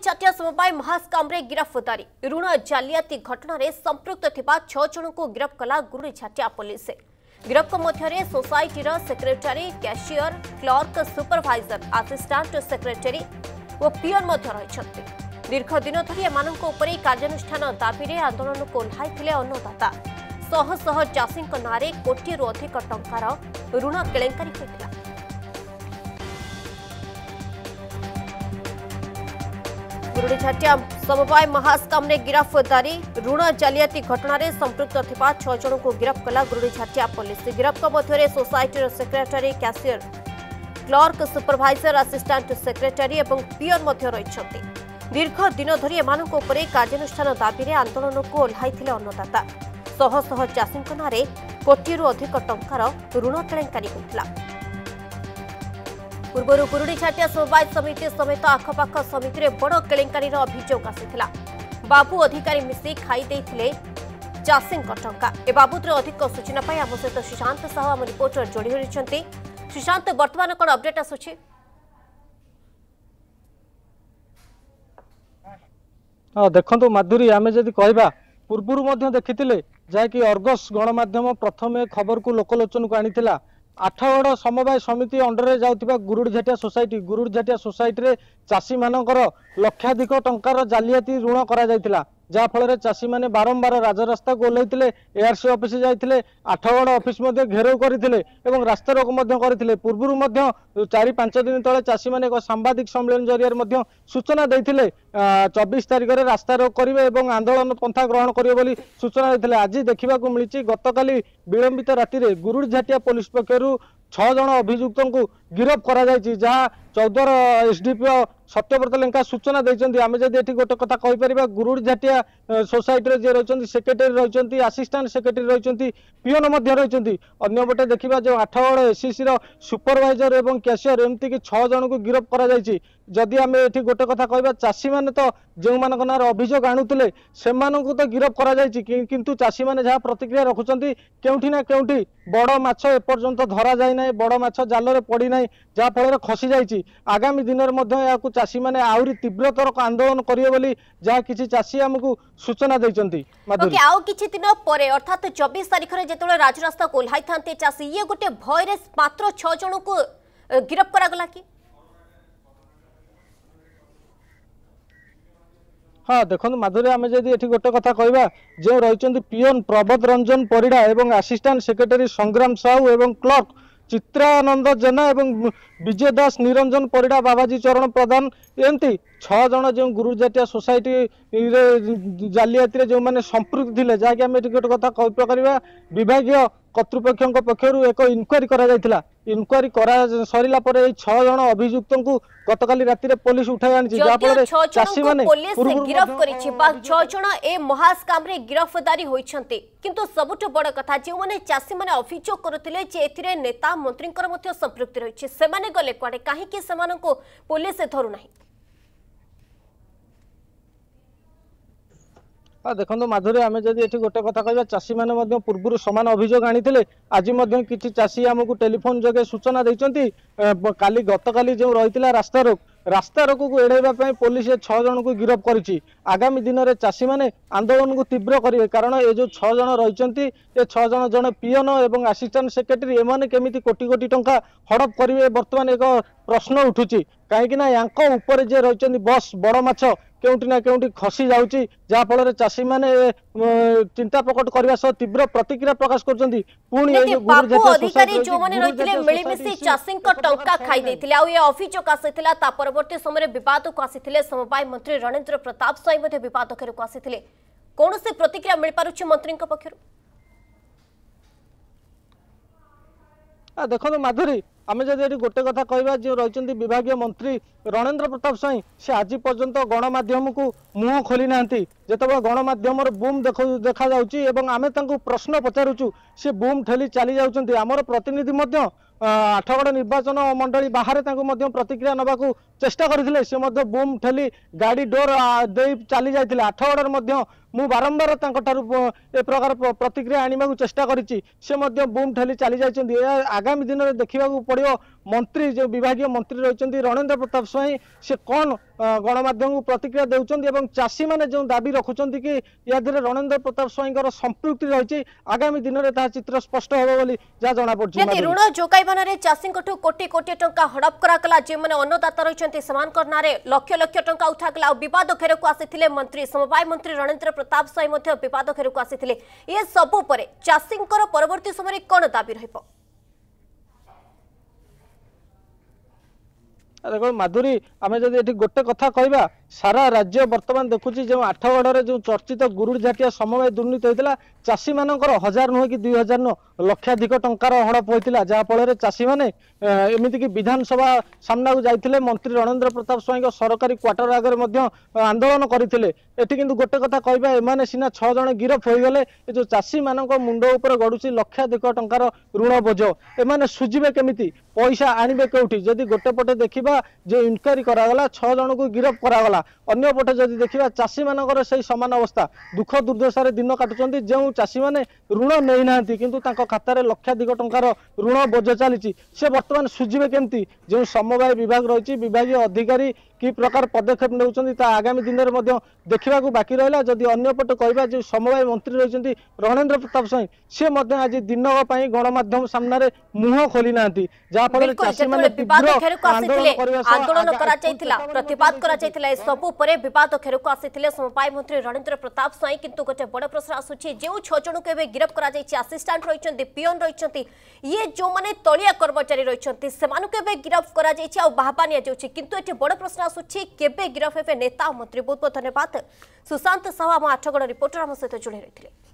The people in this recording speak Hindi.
छाटिया समवाय महास्काम्रे गिरफ्तारी ऋण जालियाती घटना रे संपृक्त थिबा 6 जन को गिरफ्त कला गुरुड़ी छाटिया पुलिस। गिरफ्त मध्य society secretary cashier clerk supervisor assistant secretary और पियन रही। दीर्घ दिन धरी एमानक उपरे कार्यानुष्ठान दाबी रे आंदोलन को ओह्लाइथिले अन्नदाता। शह शह चाषी नारे कोटिरु अधिक टंकार ऋण केलेंकारी होइथिला। गुरुड़ी छाटिया समवाय महास्काम्रे गिरफ्तारी ऋण जालियाती घटना रे संपृक्त थिबा 6 जन को गिरफ्त कला गुरुड़ी छाटिया पुलिस। गिरफ्त मध्य society secretary cashier clerk supervisor assistant secretary और पियन रही। दीर्घ दिन धरी एमानक उपरे कार्यानुष्ठान दाबी रे आंदोलन को ओह्लाइथिले अन्नदाता। शह शह चाषी नारे कोटिरु अधिक टंकार ऋण केलेंकारी होइथिला। पूर्व गुरुड़ी छाटिया समवाय समिति समेत आखपाख समिति बड़ केलेंकारी अभियोग आसीथिला। बाबू अधिकारी मिसी खाई देइथिले चाषी टंका। ए बाबद अधिक सूचना पाई आम सहित सुशांत साहू आम रिपोर्टर जोड़ी होइछन्ति। सुशांत, वर्तमान कोन अपडेट आसुछि? देखो माधुरी, आम जदि कहबा पूर्व देखिथिले जाकि अर्गस गणमाध्यम प्रथमे खबर को लोकलोचन को आनीथिला। आठगड़ समवाय समिति अंडर जाउथिबा गुरुड़ी झाटिया सोसाइटी रे चाषी मानकर लक्षाधिक टंकार जालियाती ऋण करा जायतिला। जहा फल चाषी माने बारंबार राजरास्ता को ओह्लैथिले, एआरसी ऑफिस जाइथिले, आठगड़ ऑफिस मध्ये घेराव करथिले एवं रास्ता रोक मध्ये करथिले। पूर्वरु मध्ये 4-5 दिन तले चाषी माने एक सांबादिक सम्मेलन जरिया मध्ये सूचना दैथिले 24 तारिख रे रास्ता रोक करिवे एवं आंदोलन पंथा ग्रहण करिवे बोली सूचना दैथिले। आज देखिबाकू मिलिछि गतकाली विलंबित राति रे गुरुड़ी झाटिया पुलिस पक्षरु 6 जन अभियुक्त को गिरफ्त करा जायछि। जहा 14 एसडीपीओ सत्यव्रत लेंका सूचना देइछन्ति। आमे जदि एठी गोटे कथा कहि परिबा, गुरुड़ी झाटिया सोसाइटी रे जे रहिछन्ति सेक्रेटरी रहिछन्ति, असिस्टेंट सेक्रेटरी रहिछन्ति, पियन मध्ये रहिछन्ति। अन्य पटे देखिबा जो 8गड़ एससीसी रो सुपरवाइजर एवं कैशियर एमती कि 6 जन को गिरफ्त करा जायछि। जदि आमे एठी गोटे कथा कहबा, चाषी माने तो जो मानक नार अभियोग आनुतिले सेमानकु तो गिरफ्त करा जायछि, किंतु चाषी माने जहा प्रतिक्रिया रखुछन्ति केउठी ना केउठी बड़ माछ एपर्यंत धरा जाय नै, बड़ माछ जाल रे पड़ी नै, जहा फल खसी जायछि। आगामी दिन रे मध्ये याकु चाषी माने आउरी तीव्रतर आंदोलन करिवे बोली जहा किछि चाषी हमकु सूचना दैछन्ति। ओके, आउ किछि दिन परे अर्थात 24 तारिख रे जेतोले राजरास्ता को ओह्लाई थांते चाषी, ये गोटे भय रे मात्र 6 जन को गिरफ्त करा गला कि? हाँ देखो माधुरी, आम जदि एठी गोटे कथा कहबा, जो रही पियन प्रबोध रंजन परिड़ा एवं असिस्टेंट सेक्रेटरी संग्राम साहू एवं क्लर्क चित्रानंद जेना एवं विजय दास निरंजन परिड़ा बाबाजी चरण प्रधान एमती 6 जन जो गुरुड़ी झाटिया सोसाइटी जालियाती जो मैंने संपृक्त थे, जहाँकि आम गोटे कथा कह विभागीय कर्तृपक्ष पक्षर एक इनक्वारी करा इनक्वारी सरला 6 जन अभियुक्त को गतकाली राति पुलिस उठाई आनी, जहाँफल चाषी मैंने गिरफ्त करिछि। 6 जन ए महास्काम्रे गिरफ्तारी होइछन्ति, किंतु सबुठ बड़ कथा जे माने चाषी माने अभियोग करथिले जे एथिरे नेता मंत्रींकर मध्ये संपृक्ति रहिछि, सेमाने गले कुआडे, काहेकि सेमानंको पुलिस धरु नाही? देखो माधुरी, आम जदि एठी गोटे कथा कहबा, चाषी माने पूर्व समान अभियोग आनीथिले। आज किछि चाषी आमको टेलीफोन जगे सूचना दैछन्ति काली गतकाली जो रहितिला रास्ता रोक को एड़ाइबा पुलिस 6 जन को गिरफ्त करिछि। आगामी दिन में चाषी माने आंदोलन को तीव्र करेंगे, कारण ये जो 6 जन रही 6 जन जड़े पियन और असिस्टेंट सेक्रेटरी एमाने केमिति कोटी कोटी टंका हड़प करेंगे वर्तमान एक प्रश्न उठुची। कहीं यांको ऊपर जे रही बस बड़ माछ केउटी ना केउटी खसी जाउची, जहा फल चाषी माने चिंता प्रकट करने सह तीव्र प्रतिक्रिया प्रकाश करछन्ति। पुणी ए जो बाबू अधिकारी जो माने रहिथिले मिलिमिसि चाषी टंका खाई देथिले, आ ये अभियोग आसीथिला। ता परवर्ती समय विवाद को आसीथिले समवाय मंत्री रणेंद्र प्रताप साई मध्ये विवाद घेर को आसीथिले। कौन से प्रतिक्रिया मिल पारुछि मंत्री पक्षरु? देखो माधुरी, आम जब गोटे कथा कहबा, जो रही विभागीय मंत्री रणेंद्र प्रताप साई, से आज पर्यंत गणमाध्यम को मुह खोली ना। जिते गणमाध्यम बूम देखा आम प्रश्न पचारुचु, सी बूम ठेली चली जाउछन्ति। आमर प्रतिनिधि 8गड़ निर्वाचन मंडली बाहर प्रतिक्रिया नबाकू चेष्टा करथिले से मध्य बूम ठेली गाड़ी डोर दे चली जाइथिले आठगड़र मध्य मु बारंबार ए प्रकार प्रतिक्रिया आने को चेष्टा करी से बूम ठेली चली जाइए आगामी दिन में देखा पड़ो मंत्री जो विभाग मंत्री रही रणेंद्र प्रताप स्वाई से कौन गणमाध्यम को प्रतिक्रिया देउछन्ती चाषी मैंने जो दाबी रखुंट कि या रणेंद्र प्रताप स्वाई संपृक्ति रही आगामी दिन में चित्र स्पष्ट हो जहाँ जना पड़े ऋण जोगाइबान चाषी कोटी कोटी टंका हड़प कराला जो मैंने अन्नदाता रही लक्ष लक्ष टंका उठागला विवाद घेर को आसी मंत्री समवाय मंत्री रणेंद्र प्रताप स्वाई विवाद घेर को आसी ये सबू पर चाषी परवर्ती समय कौन दाबी रहिबो? देखो माधुरी आम जब गोटे कथा कहवा सारा राज्य बर्तमान देखुची जो आठगढ़ जो चर्चित गुरुड़ी झाटिया समवाय दुर्नीति होता चाषी मानकर 1000 नुहे कि 2000 नुह लक्षाधिक टंकार हड़प होता जहाँफल चाषी मैंने एमती कि विधानसभा सामना को जाते मंत्री रणेंद्र प्रताप स्वाई सरकारी क्वार्टर आगे आंदोलन करते एटी किंतु गोटे कथा कहवा एमाने सिना 6 जन गिरफ हो गले जो चाषी मान मुंड उपर गड़ुची लक्षाधिक टंकार ऋण बोझ एमाने सुझिबे केमिति पैसा आणबे केउठी जदि गोटे पटे देखिबा जो इनक्वारी करागला 6 जन को गिरफ करागला अन्य पटे जदि देखिबा चाषी मानकर सही समान अवस्था दुख दुर्दशा दिन काटुचंती जो चाषी माने ऋण नहीं नांती किंतु तांको खातारे लक्षाधिक टंकार ऋण बोझ चली से वर्तमान सुझिबे केमती जो समवाय विभाग रही विभागीय अधिकारी कि प्रकार पदक्षेप नेउचंती ता आगामी दिन में देखा बाकी रहा जदि अन्य पटे कहबा जो समवाय मंत्री रही रणेंद्र प्रताप स्वाई से आज दिन गणमाध्यम सामने मुह खोली ना जहाँफल चाषी मैंने आंदोलन प्रतिवाद कर सबू पर विवाद घेर को आसी समवाय मंत्री रणेंद्र प्रताप स्वाई किंतु गोटे बड़ प्रश्न आसूची जो 6 जन को गिरफ कर आसिस्टांट रही पिओन रही ये जो माने तलिया कर्मचारी रही से गिरफ कर बाहबा नि किंतु ये बड़ प्रश्न आसूची केबे गिरफ हेबे नेता मंत्री। बहुत बहुत धन्यवाद सुशांत साहू आम आठगड़ रिपोर्टर आम सहित जोड़ी रही।